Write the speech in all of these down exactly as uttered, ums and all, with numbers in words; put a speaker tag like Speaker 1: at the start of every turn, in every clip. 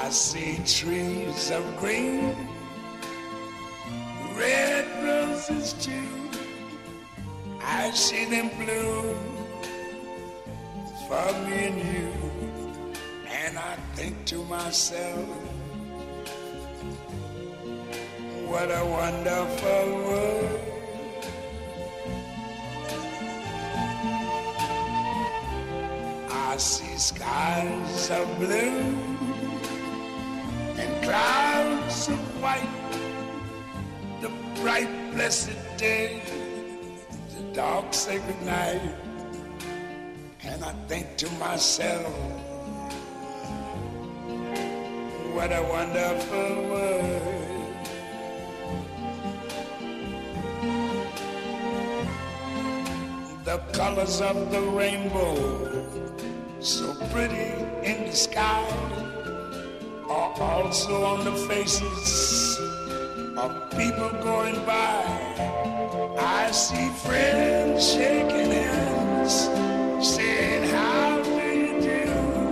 Speaker 1: see trees of green, red roses too. I see them bloom for me and you. And I think to myself, what a wonderful world. I see skies of blue and clouds of white, the bright blessed day, the dark sacred night. And I think to myself, what a wonderful world. The colors of the rainbow, so pretty in the sky, are also on the faces of people going by. I see friends shaking hands, saying, how do you do?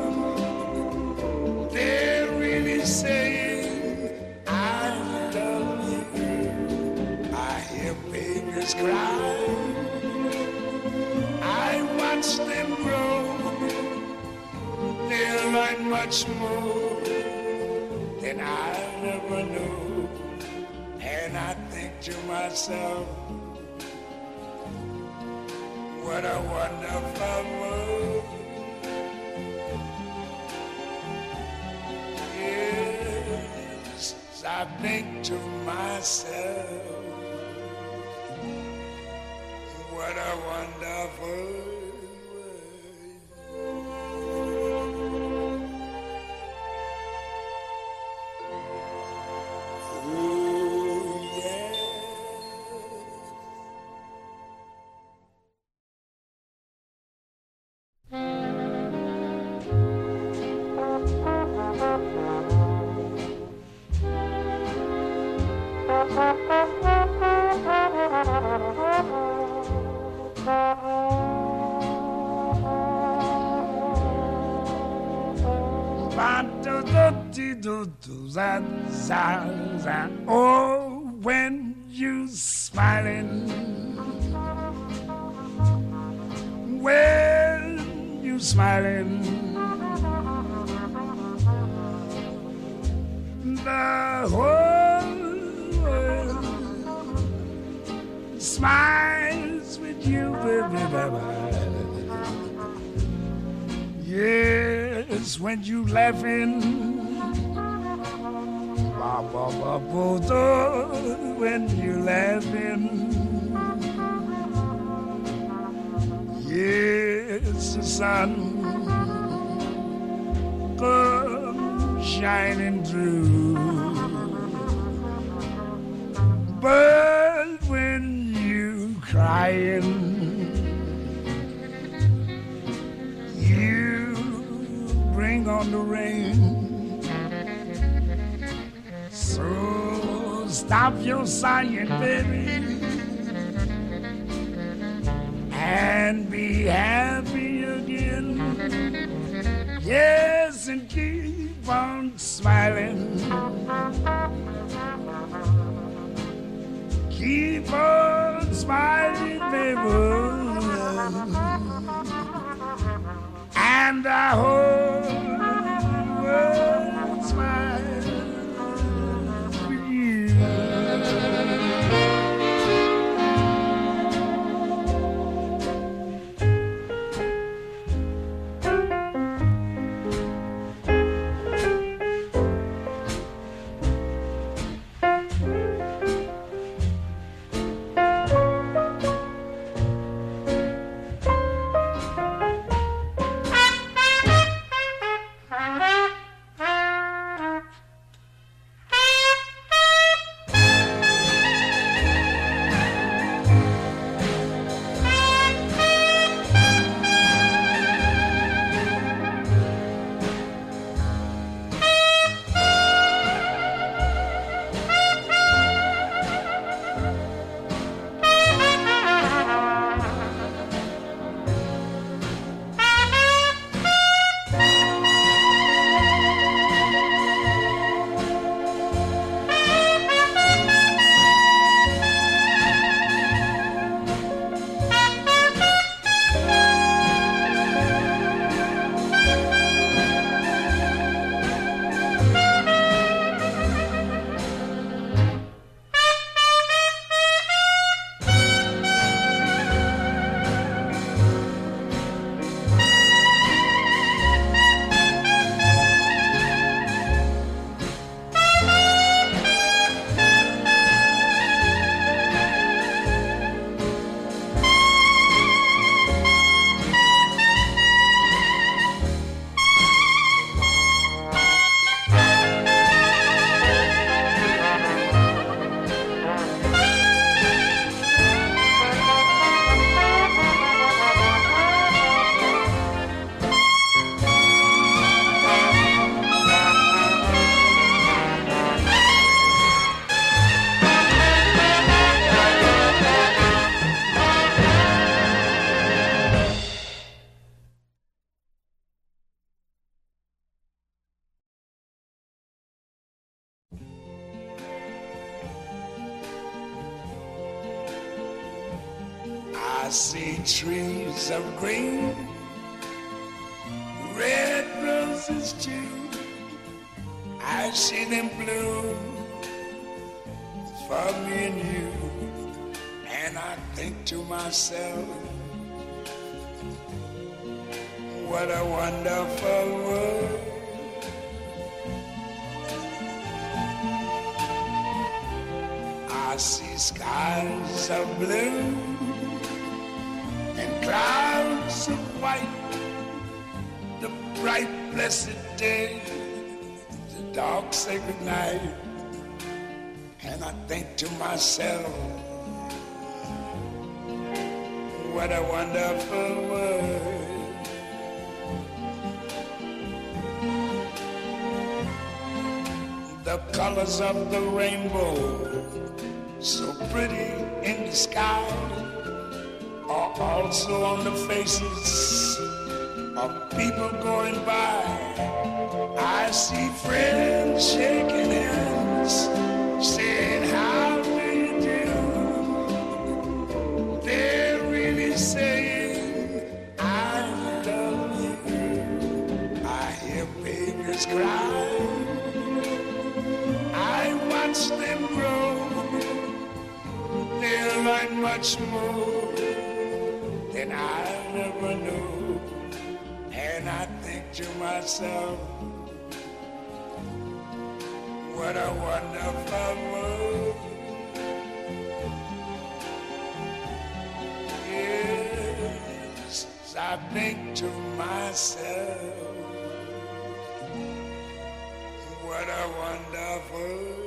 Speaker 1: They're really saying, I love you. I hear babies cry, I watch them grow. They'll learn much more than I ever knew. And I think to myself, what a wonderful world. Yes, I think to myself, what a wonderful world. Oh, when you smiling, when you smiling, the whole world smiles with you, baby, baby. Yes, when you laughing, when you laughing, yes, the sun comes shining through. But when you crying, you bring on the rain. So stop your sighing, baby, and be happy again. Yes, and keep on smiling. Keep on smiling, baby, and I hope the world smiles. I see trees of green, red roses too. I see them bloom for me and you. And I think to myself, what a wonderful world. I see skies of blue and clouds of white, the bright blessed day, the dark sacred night. And I think to myself, what a wonderful world. The colors of the rainbow, so pretty in the sky, are also on the faces of people going by. I see friends shaking hands, saying, how do you do? They're really saying, I love you. I hear babies cry, I watch them grow. They'll learn much more than I never knew. And I think to myself, what a wonderful world. Yes, I think to myself, what a wonderful world.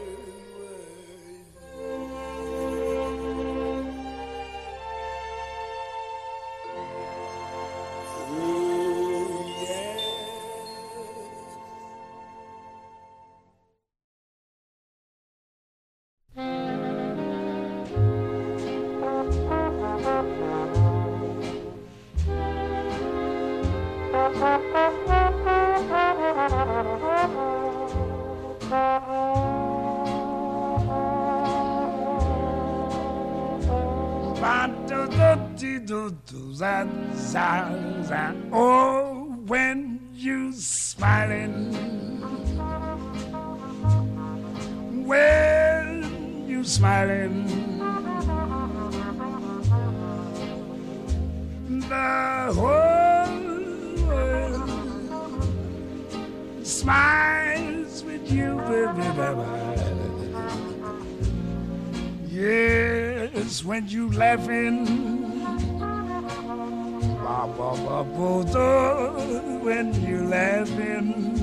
Speaker 1: Oh, when you smiling, when you smiling, the whole world smiles with you, baby. Yes, when you laughing, when you laughing,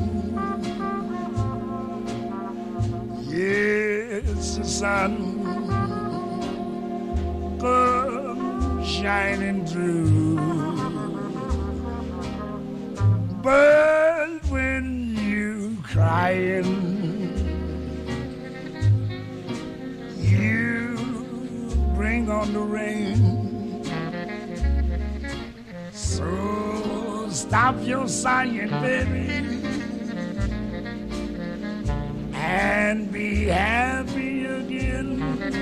Speaker 1: yes, the sun comes shining through. But when you crying, you bring on the rain. So stop your sighing, baby, and be happy again.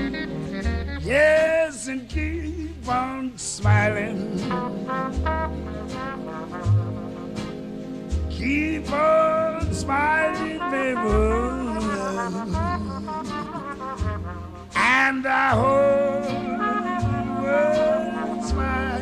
Speaker 1: Yes, and keep on smiling. Keep on smiling, baby, and the whole world smiles.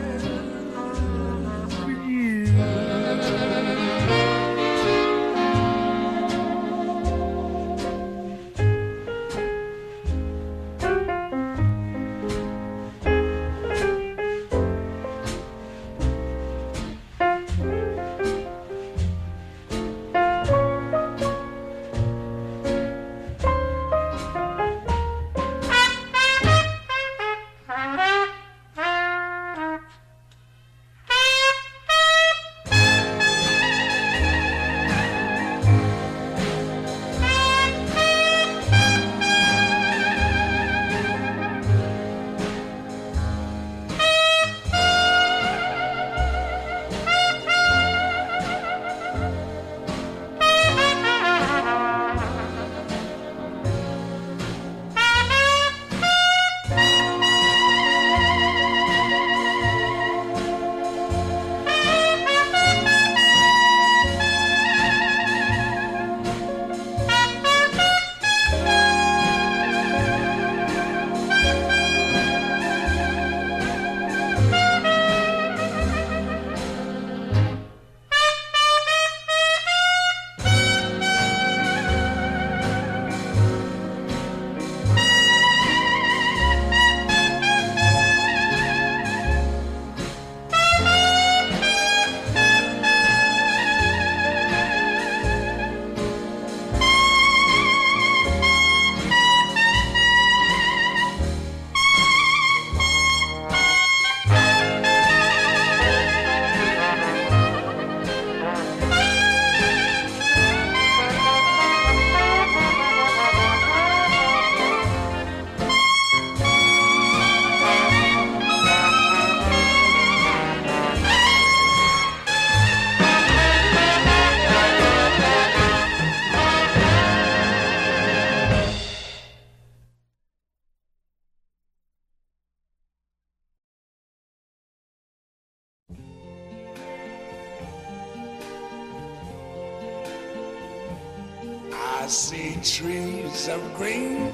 Speaker 1: I see trees of green,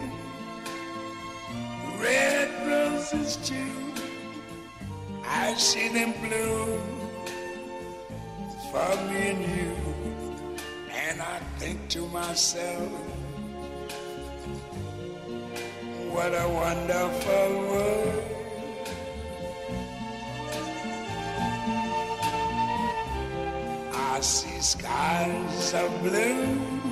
Speaker 1: red roses too. I see them bloom for me and you. And I think to myself, what a wonderful world. I see skies of blue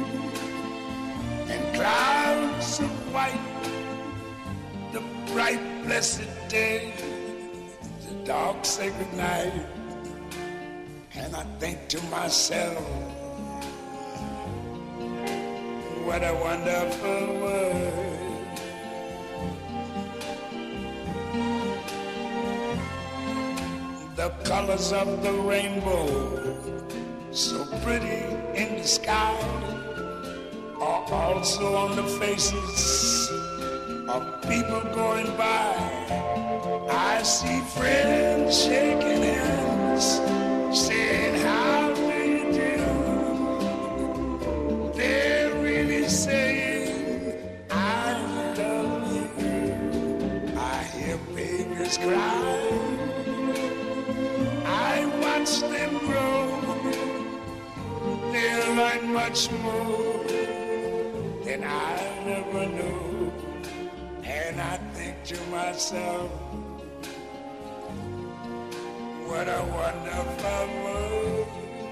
Speaker 1: and clouds of white, the bright blessed day, the dark sacred night. And I think to myself, what a wonderful world. The colors of the rainbow, so pretty in the sky, are also on the faces of people going by. I see friends shaking hands, saying, how do you do? They're really saying, I love you. I hear babies cry, I watch them grow. They'll learn much more than I ever knew. And I think to myself, what a wonderful world.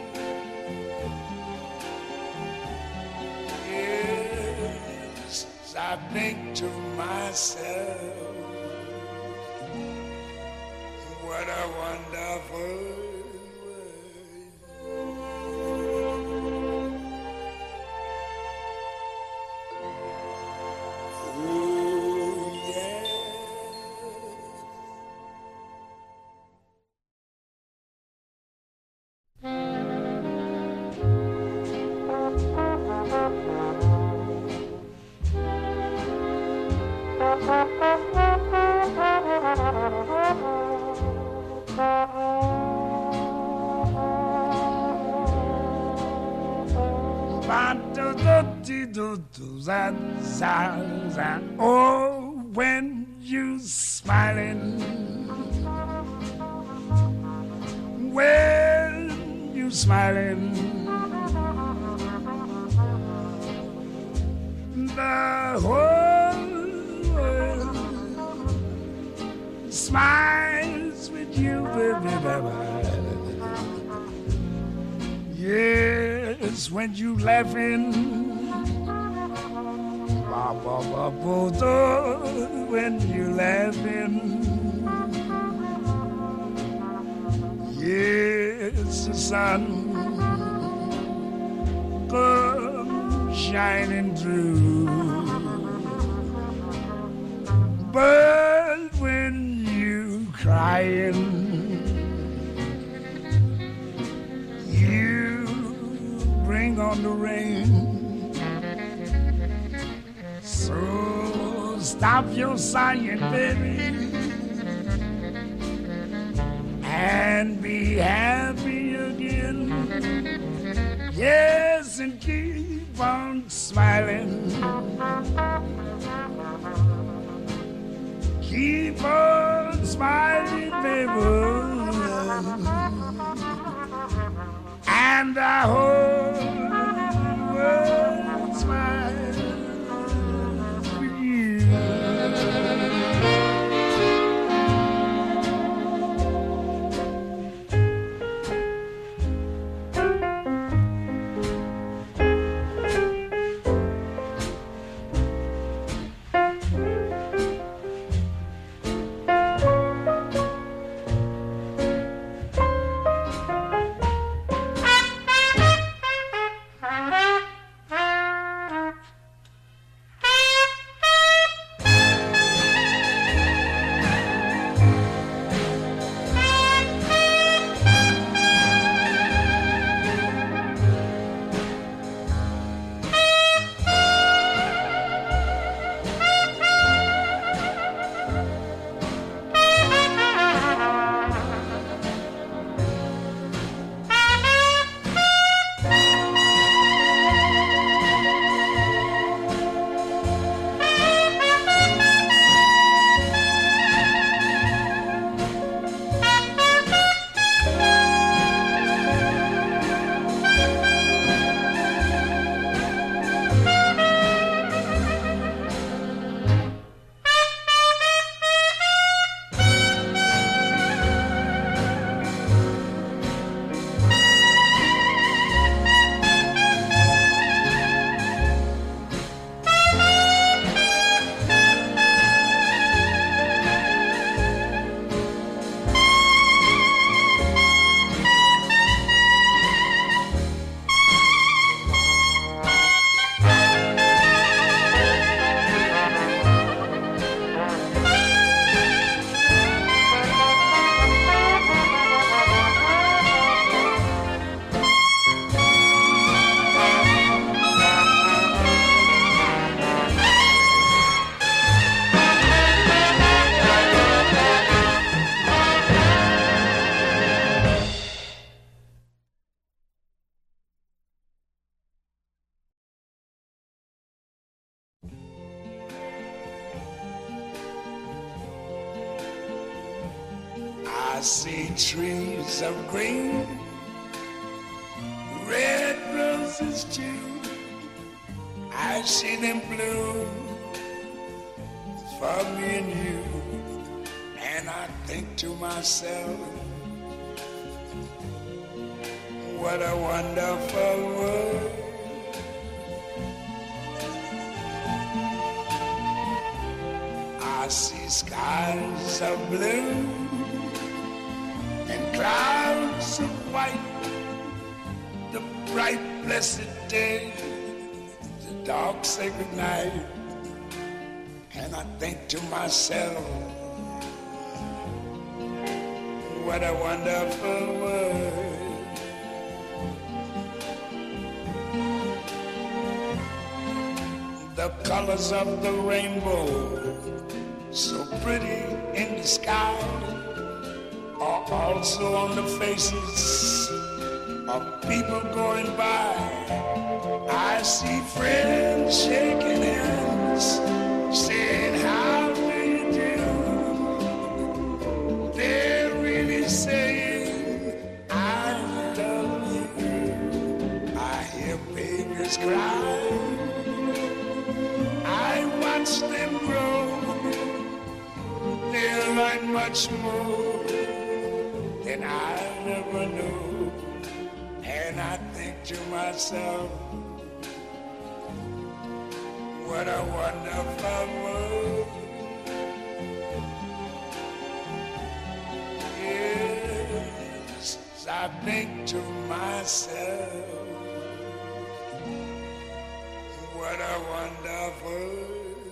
Speaker 1: Yes, I think to myself, what a wonderful world. Oh, when you smiling, when you smiling, the whole world smiles with you, baby. Yes, when you laughing, when you laughing, yes, the sun comes shining through. But when you crying, you bring on the rain. So stop your sighing, baby, and be happy again. Yes, and keep on smiling. Keep on smiling, baby, and the whole world smiles with you. I see trees of green, red roses too. I see them bloom for me and you. And I think to myself, what a wonderful world. I see skies of blue and clouds of white, the bright blessed day, the dark sacred night. And I think to myself, what a wonderful world. The colors of the rainbow, so pretty in the sky, are also on the faces of people going by. I see friends shaking hands, saying, how do you do? They're really saying, I love you. I hear babies cry, I watch them grow. They'll learn much more than I ever knew. And I think to myself, what a wonderful world. Yes, I think to myself, what a wonderful world.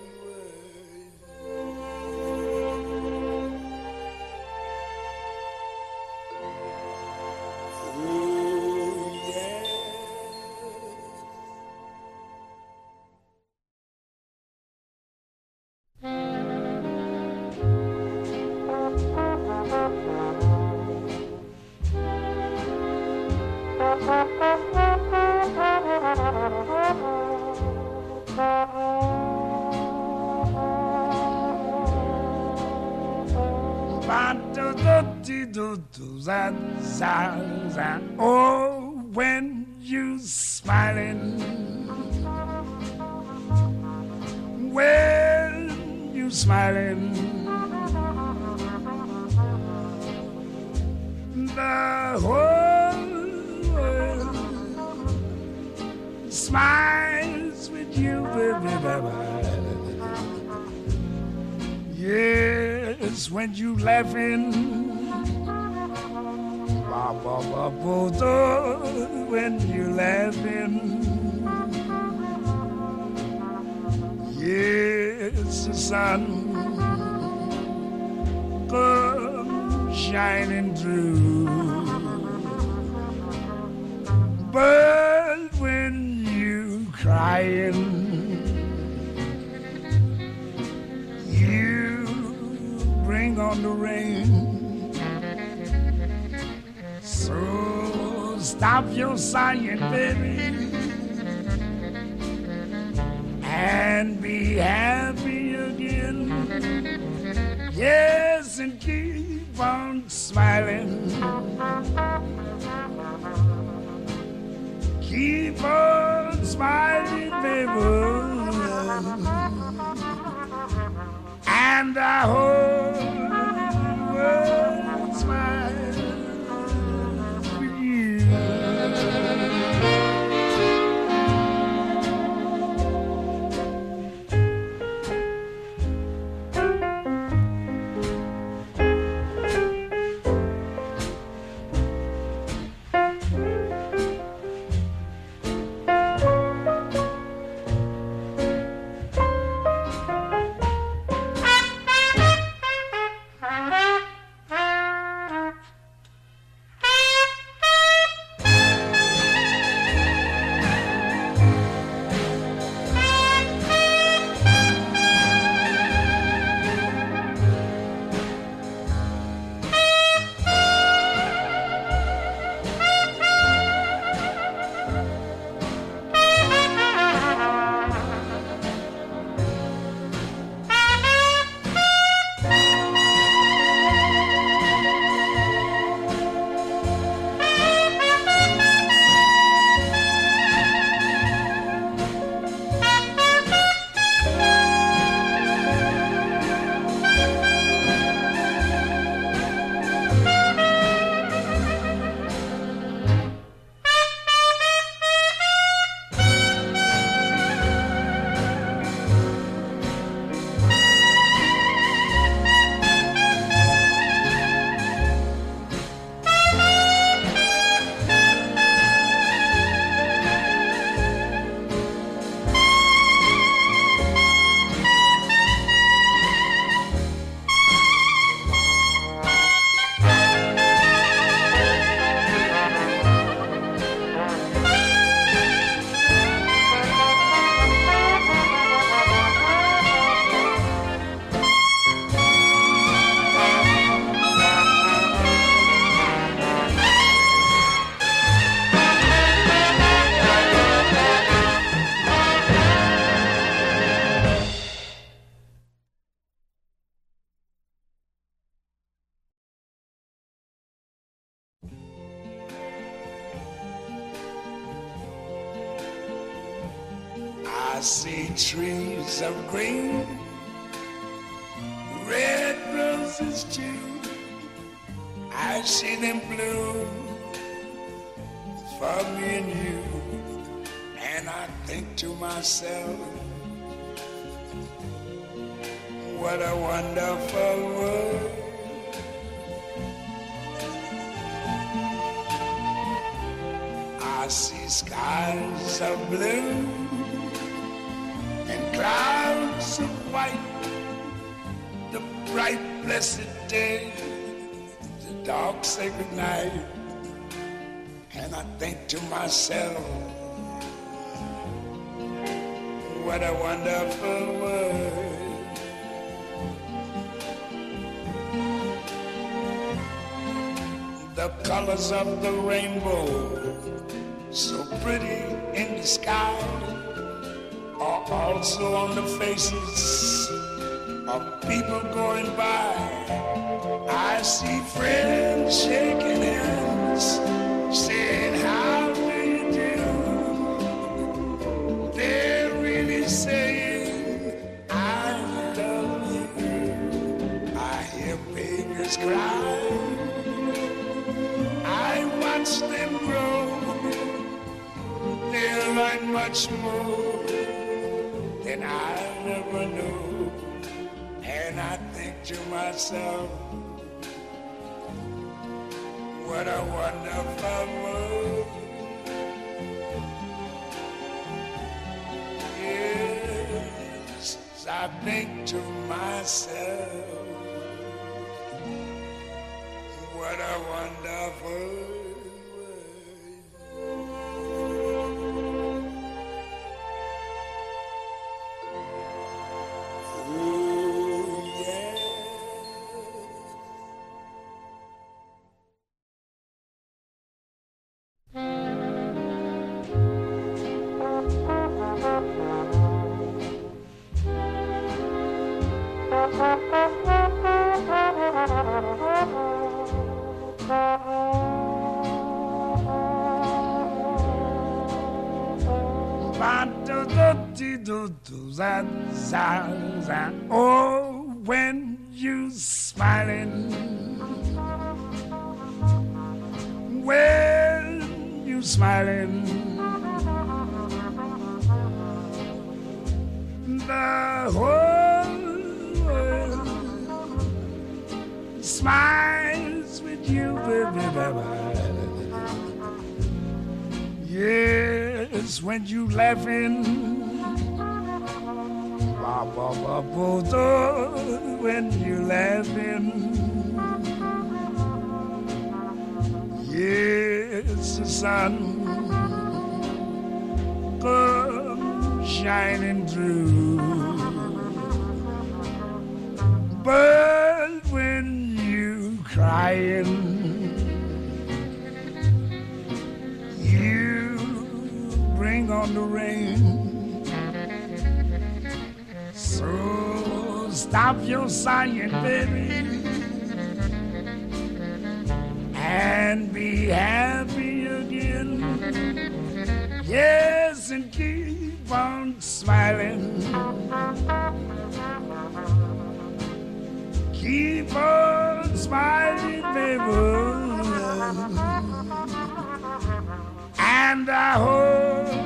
Speaker 1: Oh, when you smiling, when you smiling, the whole world smiles with you, baby, baby. Yes, when you laughing, when you laughing, yes, the sun comes shining through. But when you crying, you bring on the rain. So stop your sighing, baby, and be happy again. Yes, and keep on smiling. Keep on smiling, baby, and the whole world smiles. I see trees of green, red roses too. I see them bloom for me and you. And I think to myself, what a wonderful world. I see skies of blue and clouds of white, the bright blessed day, the dark sacred night. And I think to myself, what a wonderful world. The colors of the rainbow, so pretty in the sky, are also on the faces of people going by. I see friends shaking hands, saying, how do you do? They're really saying, I love you. I hear babies cry, I watch them grow. They'll learn much more than I ever knew. And I think to myself, what a wonderful world. Yes, I think to myself, what a wonderful world. Oh, when you smiling, when you smiling, the whole world smiles with you, baby, baby. Yes, when you laughing, when you laughing, yes, the sun comes shining through. But when you crying, you bring on the rain. So stop your sighing, baby, and be happy again. Yes, and keep on smiling. Keep on smiling, baby, and I hope